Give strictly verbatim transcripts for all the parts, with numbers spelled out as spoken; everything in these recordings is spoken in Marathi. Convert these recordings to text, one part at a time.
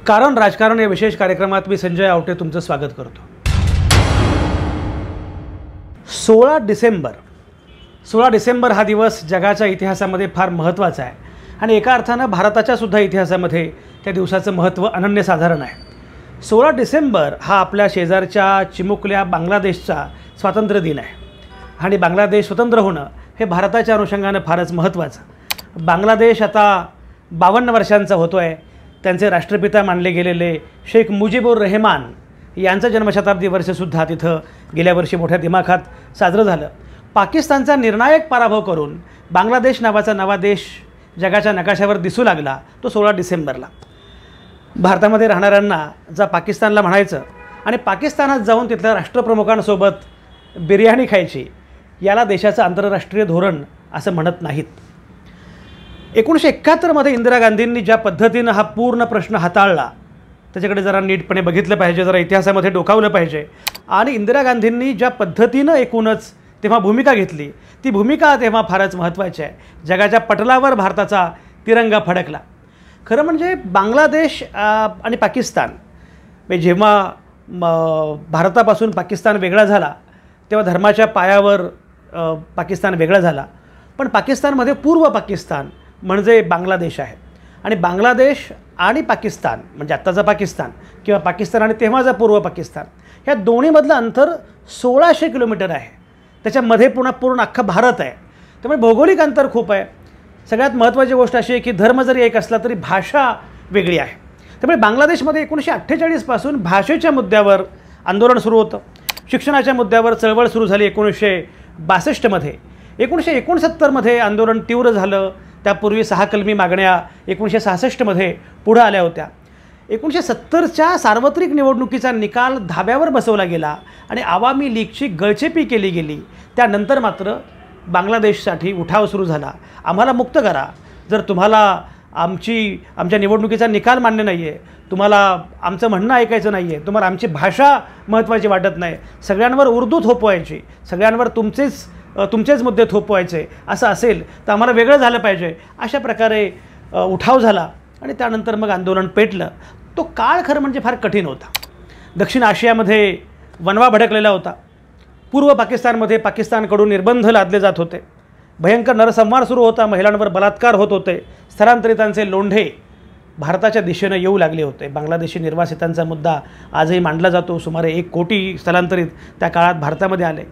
कारण राजकारण या विशेष कार्यक्रमात मी संजय आवटे तुमचं स्वागत करतो। सोळा डिसेंबर सोळा डिसेंबर हा दिवस जगाच्या इतिहासामध्ये फार महत्त्वाचा आहे आणि एका अर्थानं भारताच्या सुद्धा इतिहासामध्ये त्या दिवसाचं महत्त्व अनन्यसाधारण आहे। सोळा डिसेंबर हा आपल्या शेजारच्या चिमुकल्या बांगलादेशचा स्वातंत्र्य दिन आहे आणि बांगलादेश स्वतंत्र होणं हे भारताच्या अनुषंगानं फारच महत्त्वाचं। बांगलादेश आता बावन्न वर्षांचा होतो आहे। त्यांचे राष्ट्रपिता मानले गेलेले शेख मुजीबुर रहमान यांचं जन्मशताब्दी वर्षसुद्धा तिथं गेल्या वर्षी मोठ्या दिमाखात साजरं झालं। पाकिस्तानचा निर्णायक पराभव करून बांगलादेश नावाचा नवा देश जगाच्या नकाशावर दिसू लागला तो सोळा डिसेंबरला। भारतामध्ये राहणाऱ्यांना जा पाकिस्तानला म्हणायचं आणि पाकिस्तानात जाऊन तिथल्या राष्ट्रप्रमुखांसोबत बिर्याणी खायची याला देशाचं आंतरराष्ट्रीय धोरण असं म्हणत नाहीत। एकोणीसशे एकाहत्तरमध्ये इंदिरा गांधींनी ज्या पद्धतीनं हा पूर्ण प्रश्न हाताळला त्याच्याकडे जरा नीटपणे बघितलं पाहिजे, जरा इतिहासामध्ये डोकावलं पाहिजे। आणि इंदिरा गांधींनी ज्या पद्धतीनं एकूणच तेव्हा भूमिका घेतली ती भूमिका तेव्हा फारच महत्त्वाची आहे। जगाच्या पटलावर भारताचा तिरंगा फडकला। खरं म्हणजे बांगलादेश आणि पाकिस्तान जेव्हा भारतापासून पाकिस्तान वेगळा झाला तेव्हा धर्माच्या पायावर पाकिस्तान वेगळा झाला, पण पाकिस्तानमध्ये पूर्व पाकिस्तान म्हणजे बांगलादेश आहे आणि बांगलादेश आणि पाकिस्तान म्हणजे आत्ताचा पाकिस्तान किंवा पाकिस्तान आणि तेव्हाचा पूर्व पाकिस्तान ह्या दोन्हीमधलं अंतर सोळाशे किलोमीटर आहे। त्याच्यामध्ये पुन्हा पूर्ण अख्खा भारत आहे, त्यामुळे भौगोलिक अंतर खूप आहे। सगळ्यात महत्त्वाची गोष्ट अशी आहे की धर्म जरी एक असला तरी भाषा वेगळी आहे। त्यामुळे बांगलादेशमध्ये एकोणीसशे अठ्ठेचाळीसपासून भाषेच्या मुद्द्यावर आंदोलन सुरू होतं। शिक्षणाच्या मुद्द्यावर चळवळ सुरू झाली एकोणीसशे बासष्टमध्ये। एकोणीसशे एकोणसत्तरमध्ये आंदोलन तीव्र झालं। त्यापूर्वी सहा कलमी मागण्या एकोणीसशे सहासष्टमध्ये पुढं आल्या होत्या। एकोणीसशे सत्तरच्या सार्वत्रिक निवडणुकीचा निकाल धाब्यावर बसवला गेला आणि आवामी लीगची गळचेपी केली गेली। त्यानंतर मात्र बांगलादेशसाठी उठाव सुरू झाला, आम्हाला मुक्त करा। जर तुम्हाला आमची आमच्या निवडणुकीचा निकाल मान्य नाही आहे, तुम्हाला आमचं म्हणणं ऐकायचं नाही आहे, तुम्हाला आमची भाषा महत्त्वाची वाटत नाही, सगळ्यांवर उर्दू थोपवायची, सगळ्यांवर तुमचेच तुमचेच मुद्दे थोपवायचे असं असेल तर आम्हाला वेगळं झालं पाहिजे, अशा प्रकारे उठाव झाला आणि त्यानंतर मग आंदोलन पेटलं। तो काळ खरं म्हणजे फार कठीण होता। दक्षिण आशियामध्ये वणवा भडकलेला होता। पूर्व पाकिस्तानमध्ये पाकिस्तानकडून निर्बंध लादले जात होते। भयंकर नरसंहार सुरू होता, महिलांवर बलात्कार होत होते। स्थलांतरितांचे लोंढे भारताच्या दिशेनं येऊ लागले होते। बांगलादेशी निर्वासितांचा मुद्दा आजही मांडला जातो। सुमारे एक कोटी स्थलांतरित त्या काळात भारतामध्ये आले।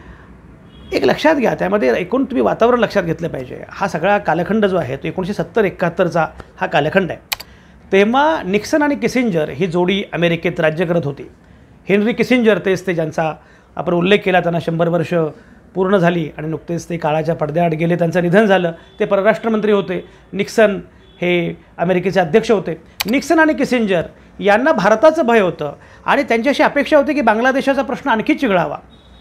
एक लक्षात घ्या, त्यामध्ये एकूण तुम्ही वातावरण लक्षात घेतलं पाहिजे। हा सगळा कालखंड जो आहे तो एकोणीसशे सत्तर एकाहत्तरचा हा कालखंड आहे। तेव्हा निक्सन आणि किसिंजर ही जोडी अमेरिकेत राज्य करत होती। हेनरी किसिंजर तेच ते ज्यांचा आपण उल्लेख केला, त्यांना शंभर वर्ष पूर्ण झाली आणि नुकतेच ते काळाच्या पडद्याआड गेले, त्यांचं निधन झालं। ते परराष्ट्रमंत्री होते। निक्सन हे अमेरिकेचे अध्यक्ष होते। निक्सन आणि किसिंजर यांना भारताचं भय होतं आणि त्यांच्याशी अपेक्षा होती की बांगलादेशाचा प्रश्न आणखी चिघळावा,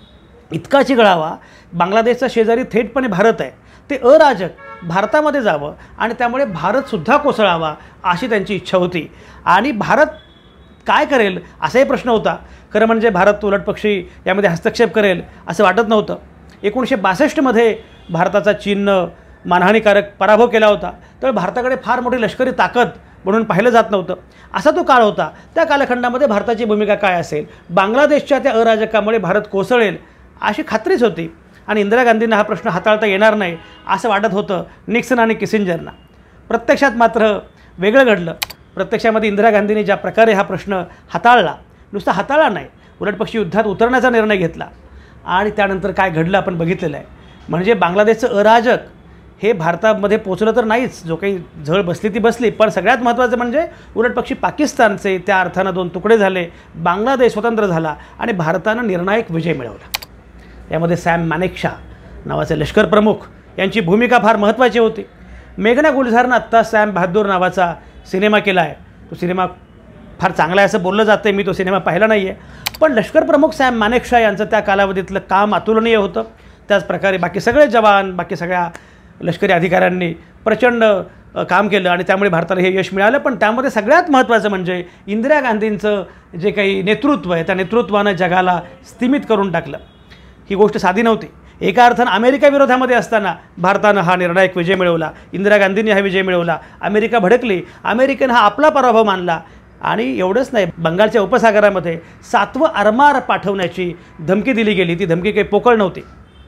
इतका चिघळावा। बांगलादेशचा शेजारी थेटपणे भारत आहे, ते अराजक भारतामध्ये जावं आणि त्यामुळे भारतसुद्धा कोसळावा अशी त्यांची इच्छा होती। आणि भारत काय करेल असाही प्रश्न होता। खरं म्हणजे भारत उलटपक्षी यामध्ये हस्तक्षेप करेल असं वाटत नव्हतं। एकोणीसशे बासष्टमध्ये भारताचा चीननं मानहानीकारक पराभव केला होता, तर भारताकडे फार मोठी लष्करी ताकद म्हणून पाहिलं जात नव्हतं। असा तो काळ होता। त्या कालखंडामध्ये भारताची भूमिका काय असेल, बांगलादेशच्या त्या अराजकामुळे भारत कोसळेल अशी खात्रीच होती आणि इंदिरा गांधींना हा प्रश्न हाताळता येणार नाही असं वाटत होतं निक्सन आणि किसिंजरना। प्रत्यक्षात मात्र वेगळं घडलं। प्रत्यक्षामध्ये इंदिरा गांधींनी ज्या प्रकारे हा प्रश्न हाताळला, नुसता हाताळला नाही, उलटपक्षी युद्धात उतरण्याचा निर्णय घेतला आणि त्यानंतर काय घडलं आपण बघितलेलं आहे। म्हणजे बांगलादेशचं अराजक हे भारतामध्ये पोचलं तर नाहीच, जो काही झळ बसली ती बसली, पण सगळ्यात महत्त्वाचं म्हणजे उलटपक्षी पाकिस्तानचे त्या अर्थानं दोन तुकडे झाले, बांगलादेश स्वतंत्र झाला आणि भारतानं निर्णायक विजय मिळवला। यामध्ये सॅम मानेकशॉ नावाचे लष्कर प्रमुख यांची भूमिका फार महत्त्वाची होती। मेघना गुलझारनं आत्ता सॅम बहादूर नावाचा सिनेमा केला आहे। तो सिनेमा फार चांगला आहे असं बोललं जातं, मी तो सिनेमा पाहिला नाही आहे, पण लष्कर प्रमुख सॅम मानेकशॉ यांचं त्या कालावधीतलं काम अतुलनीय होतं। त्याचप्रकारे बाकी सगळे जवान, बाकी सगळ्या लष्करी अधिकाऱ्यांनी प्रचंड काम केलं आणि त्यामुळे भारताला हे यश मिळालं। पण त्यामध्ये सगळ्यात महत्त्वाचं म्हणजे इंदिरा गांधींचं जे काही नेतृत्व आहे त्या नेतृत्वानं जगाला स्तिमित करून टाकलं। ही गोष्ट साधी नव्हती। एका अर्थानं अमेरिका विरोधामध्ये असताना भारतानं हा निर्णायक विजय मिळवला, इंदिरा गांधींनी हा विजय मिळवला। अमेरिका भडकली, अमेरिकेनं हा आपला पराभव मानला, आणि एवढंच नाही, बंगालच्या उपसागरामध्ये सातवं आरमार पाठवण्याची धमकी दिली गेली. ती धमकी काही पोकळ नव्हती.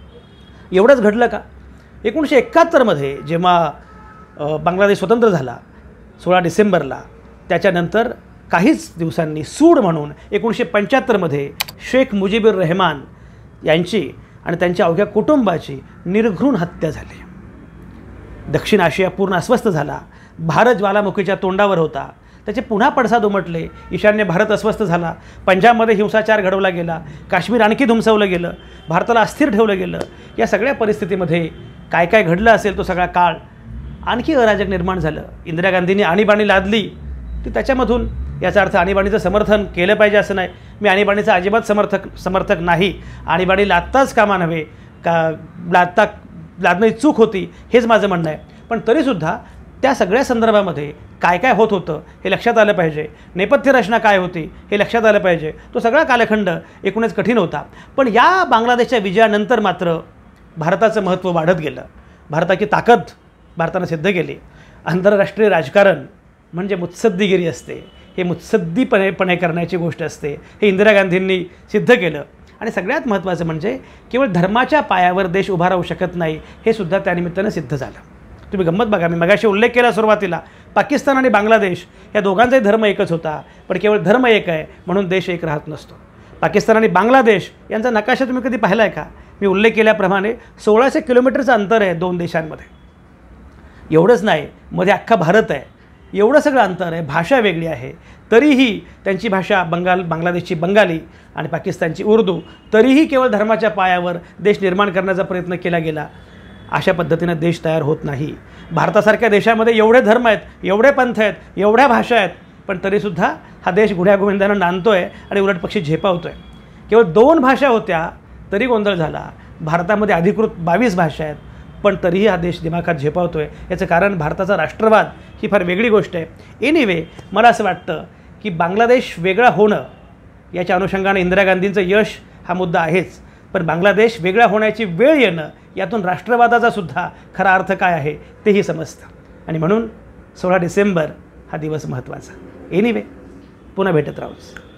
एवढंच घडलं का, एकोणीसशे एकाहत्तरमध्ये जेव्हा बांगलादेश स्वतंत्र झाला सोळा डिसेंबरला, त्याच्यानंतर काहीच दिवसांनी सूड म्हणून एकोणीसशे पंच्याहत्तरमध्ये शेख मुजीबुर रहमान यांची आणि त्यांच्या अवघ्या कुटुंबाची निर्घृण हत्या झाली. दक्षिण आशिया पूर्ण अस्वस्थ झाला. भारत ज्वालामुखीच्या तोंडावर होता. त्याचे पुन्हा पडसाद उमटले. ईशान्य भारत अस्वस्थ झाला. पंजाबमध्ये हिंसाचार घडवला गेला. काश्मीर आणखी धुमसवलं गेलं. भारताला अस्थिर ठेवलं गेलं. या सगळ्या परिस्थितीमध्ये काय काय घडलं असेल तो सगळा काळ आणखी अराजक निर्माण झालं. इंदिरा गांधींनी आणीबाणी लादली ती त्याच्यामधून. याचा अर्थ आणीबाणीचं समर्थन केलं पाहिजे असं नाही. मी आणीबाणीचा अजिबात समर्थक समर्थक नाही. आणीबाणी लादताच कामा नव्हे, का लादता लादण्याची चूक होती हेच माझं म्हणणं आहे. पण तरीसुद्धा त्या सगळ्या संदर्भामध्ये काय काय होत होतं हे लक्षात आलं पाहिजे. नेपथ्य रचना काय होती हे लक्षात आलं पाहिजे. तो सगळा कालखंड एकूणच कठीण होता. पण या बांगलादेशच्या विजयानंतर मात्र भारताचं महत्त्व वाढत गेलं. भारताची ताकद भारतानं सिद्ध केली. आंतरराष्ट्रीय राजकारण म्हणजे मुत्सद्दीगिरी असते. हे मुत्सद्दीपणेपणे करण्याची गोष्ट असते. हे इंदिरा गांधींनी सिद्ध केलं. आणि सगळ्यात महत्त्वाचं म्हणजे केवळ धर्माच्या पायावर देश उभा राहू शकत नाही हे सुद्धा त्यानिमित्तानं सिद्ध झालं. तुम्ही गंमत बघा, मी मगाशी उल्लेख केला सुरुवातीला, पाकिस्तान आणि बांगलादेश या दोघांचाही धर्म एकच होता. पण केवळ धर्म एक आहे म्हणून देश एक राहत नसतो. पाकिस्तान आणि बांगलादेश यांचा नकाशा तुम्ही कधी पाहिला आहे का? मी उल्लेख केल्याप्रमाणे सोळाशे किलोमीटरचं अंतर आहे दोन देशांमध्ये. एवढंच नाही, मध्ये अख्खा भारत आहे. एवढं सगळं अंतर आहे. भाषा वेगळी आहे. तरीही त्यांची भाषा बंगाल बांगलादेशची बंगाली आणि पाकिस्तानची उर्दू. तरीही केवळ धर्माच्या पायावर देश निर्माण करण्याचा प्रयत्न केला गेला. अशा पद्धतीनं देश तयार होत नाही. भारतासारख्या देशामध्ये एवढे धर्म आहेत, एवढे पंथ आहेत, एवढ्या भाषा आहेत, पण तरीसुद्धा हा देश गुण्यागोविंदानं नांदतो आहे आणि उलट पक्षी झेपावतो आहे. केवळ दोन भाषा होत्या तरी गोंधळ झाला. भारतामध्ये अधिकृत बावीस भाषा आहेत, पण तरीही हा देश दिमाखात झेपावतो आहे. याचं कारण भारताचा राष्ट्रवाद ही फार वेगळी गोष्ट आहे. एनिवे, मला असं वाटतं की बांगलादेश वेगळा होणं याच्या अनुषंगाने इंदिरा गांधींचं यश हा मुद्दा आहेच. पण बांगलादेश वेगळा होण्याची वेळ येणं यातून राष्ट्रवादाचा सुद्धा खरा अर्थ काय आहे तेही समजतं. आणि म्हणून सोळा डिसेंबर हा दिवस महत्त्वाचा. एनिवे, पुन्हा भेटत राहूच.